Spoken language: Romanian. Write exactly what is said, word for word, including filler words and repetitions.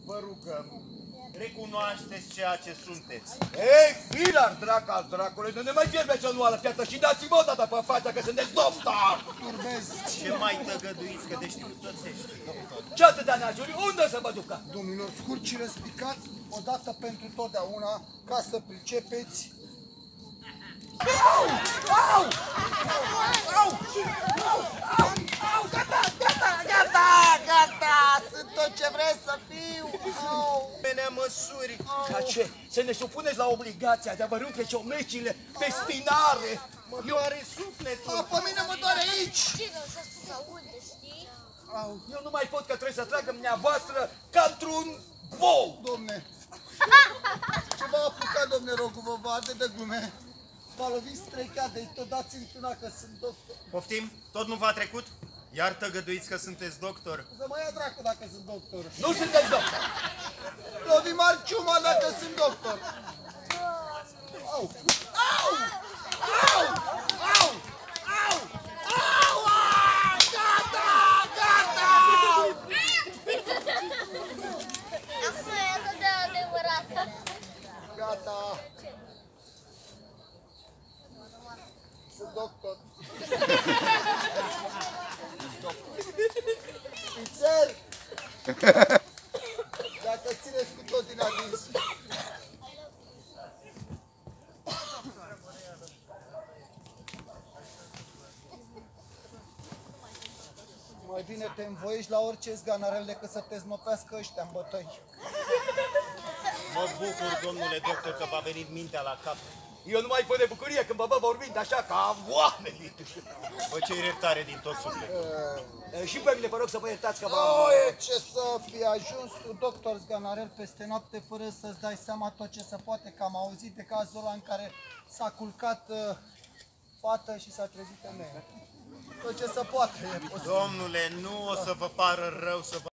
vă rugăm, recunoașteți ceea ce sunteți. Ei, filar, drac al dracului, nu ne mai fierbeți o nuală piață și dați-mă o dată pe față că sunteți doctor! Ce mai tăgăduiți că de știutățești? Ce atâtea neajuri? Unde să mă ducă? Domnilor, scurt și răspicat, odată pentru totdeauna, ca să pricepeți. Au! Au! Au! Au! Au! Au! Gata! Gata! Gata! Gata! Sunt tot ce vreți să fiu! Au! Menea măsuri. Ca ce? Să ne supuneți la obligația de a vă rupe ciomecile pe spinare! Mă doare sufletul. A, pe mine mă doare aici! Cine s-a spus aude, știi? Au, eu nu mai pot că trebuie să tragă dumneavoastră ca într-un bou! Domne, ce v-a apucat, domne, rogul vă vadă de glume? V-a lovit strecheat, de-i tot dați într-una că sunt doctor. Poftim? Tot nu v-a trecut? Iar tăgăduiți că sunteți doctor? Să mă ia dracu dacă sunt doctor. Nu sunteți doctor! Lovi Marciuma dacă sunt doctor. Au! Au! Au! Au! Au! Au! Au! Gata! Gata! Acum e atât de adevărată. Gata! Sunt doctor. Pițel! Dacă țineți cu tot din adins. Mai bine te învoiești la orice zganarel decât să te znopească ăștia în bătăi. Mă bucur, domnule doctor, că v-a venit mintea la cap. Eu nu mai pot de bucurie când vă văd vorbind așa ca oamenii. Vă cer iertare din tot sufletul. Și pe mine vă rog să vă iertați că v-am... Oie, ce să fi ajuns tu, doctor zganarel, peste noapte fără să-ți dai seama tot ce se poate, că am auzit de cazul ăla în care s-a culcat uh, fată și s-a trezit femeie. Tot ce se poate e posibil. Domnule, nu o să vă pară rău să vă